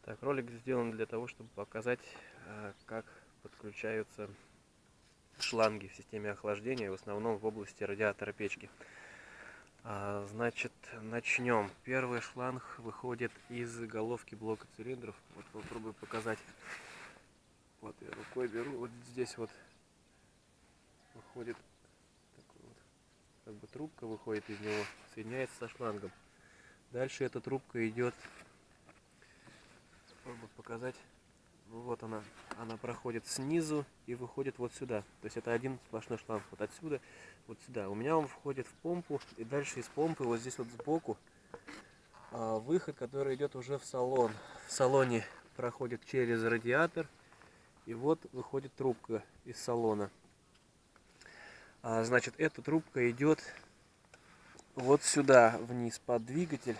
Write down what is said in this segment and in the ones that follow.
Так, ролик сделан для того, чтобы показать, как подключаются шланги в системе охлаждения, в основном в области радиатора печки. Значит, начнем. Первый шланг выходит из головки блока цилиндров. Вот попробую показать. Вот я рукой беру. Вот здесь вот выходит такой вот, как бы трубка выходит из него, соединяется со шлангом. Дальше эта трубка идет. Попробую показать. Ну вот она проходит снизу и выходит вот сюда. То есть это один сплошной шланг. Вот отсюда, вот сюда. У меня он входит в помпу, и дальше из помпы вот здесь вот сбоку выход, который идет уже в салон. В салоне проходит через радиатор, и вот выходит трубка из салона. Значит, эта трубка идет вот сюда вниз под двигатель.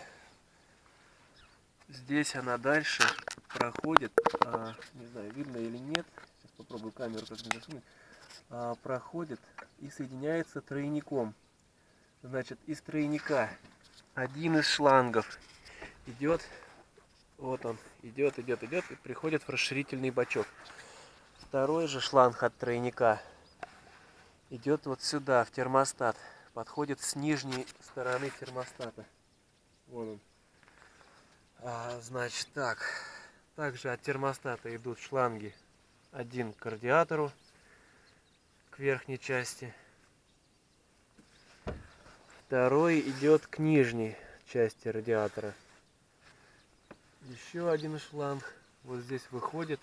Здесь она дальше проходит, не знаю, видно или нет, сейчас попробую камеру как-нибудь засунуть, проходит и соединяется тройником. Значит, из тройника один из шлангов идет, вот он, идет и приходит в расширительный бачок. Второй же шланг от тройника идет вот сюда, в термостат, подходит с нижней стороны термостата. Вон он. Значит, также от термостата идут шланги. Один к радиатору, к верхней части. Второй идет к нижней части радиатора. Еще один шланг вот здесь выходит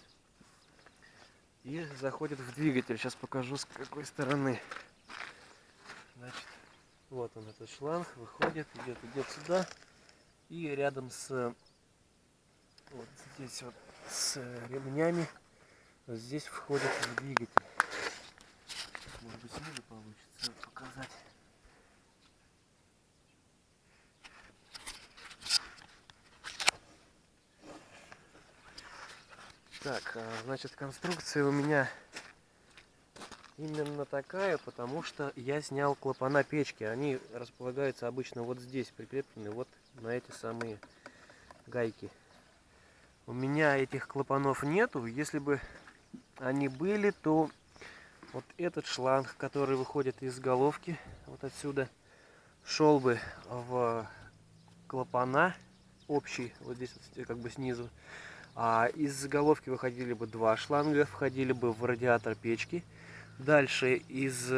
и заходит в двигатель. Сейчас покажу, с какой стороны. Значит, вот он, этот шланг, выходит, идет сюда. И рядом с вот здесь вот с ремнями вот здесь входит в двигатель. Может быть, снизу получится показать. Так, значит, конструкция у меня именно такая, потому что я снял клапана печки. Они располагаются обычно вот здесь, прикреплены вот на эти самые гайки. У меня этих клапанов нету. Если бы они были, то вот этот шланг, который выходит из головки, вот отсюда, шел бы в клапана общий, вот здесь вот, как бы снизу. А из головки выходили бы два шланга, входили бы в радиатор печки. Дальше из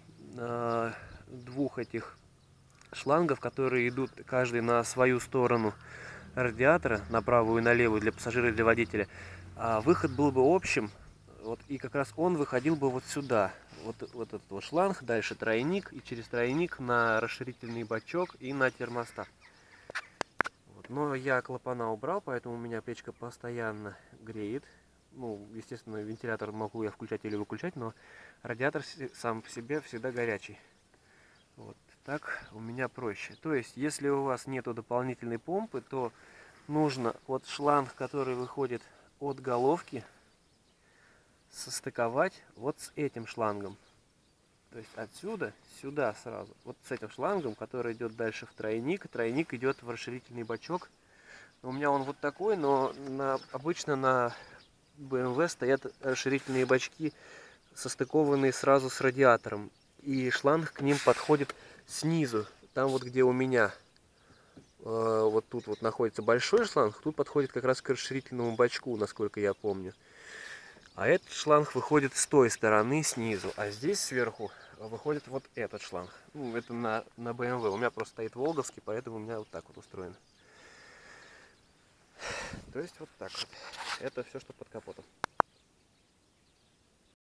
двух этих шлангов, которые идут каждый на свою сторону радиатора, на правую и на левую, для пассажира и для водителя, выход был бы общим. Вот, и как раз он выходил бы вот сюда. Вот этот вот шланг, дальше тройник, и через тройник на расширительный бачок и на термостат. Вот. Но я клапана убрал, поэтому у меня печка постоянно греет. Ну, естественно, вентилятор могу я включать или выключать, но радиатор сам по себе всегда горячий. Вот так у меня проще. То есть, если у вас нету дополнительной помпы, то нужно вот шланг, который выходит от головки, состыковать вот с этим шлангом. То есть отсюда сюда сразу. Вот с этим шлангом, который идет дальше в тройник. Тройник идет в расширительный бачок. У меня он вот такой, но обычно на BMW стоят расширительные бачки, состыкованные сразу с радиатором. И шланг к ним подходит снизу. Там вот где у меня вот тут вот находится большой шланг, тут подходит как раз к расширительному бачку, насколько я помню. А этот шланг выходит с той стороны снизу, а здесь сверху выходит вот этот шланг. Ну, это на BMW. У меня просто стоит волговский, поэтому у меня вот так вот устроено. То есть вот так вот. Это все, что под капотом.